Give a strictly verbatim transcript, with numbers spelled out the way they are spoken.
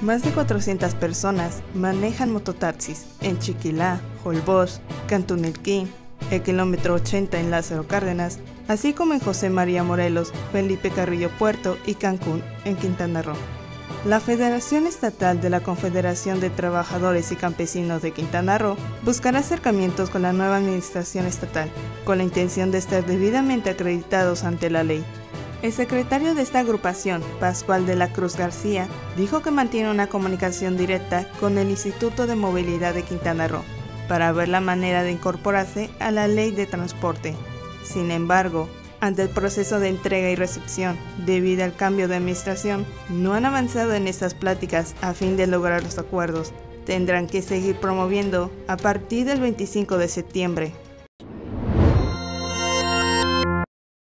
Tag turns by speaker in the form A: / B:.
A: más de cuatrocientas personas manejan mototaxis en Chiquilá, Holbox, Cantunilquín, el kilómetro ochenta en Lázaro Cárdenas, así como en José María Morelos, Felipe Carrillo Puerto y Cancún, en Quintana Roo. La Federación Estatal de la Confederación de Trabajadores y Campesinos de Quintana Roo buscará acercamientos con la nueva administración estatal, con la intención de estar debidamente acreditados ante la ley. El secretario de esta agrupación, Pascual de la Cruz García, dijo que mantiene una comunicación directa con el Instituto de Movilidad de Quintana Roo para ver la manera de incorporarse a la ley de transporte. Sin embargo, ante el proceso de entrega y recepción, debido al cambio de administración, no han avanzado en estas pláticas a fin de lograr los acuerdos. Tendrán que seguir promoviendo a partir del veinticinco de septiembre.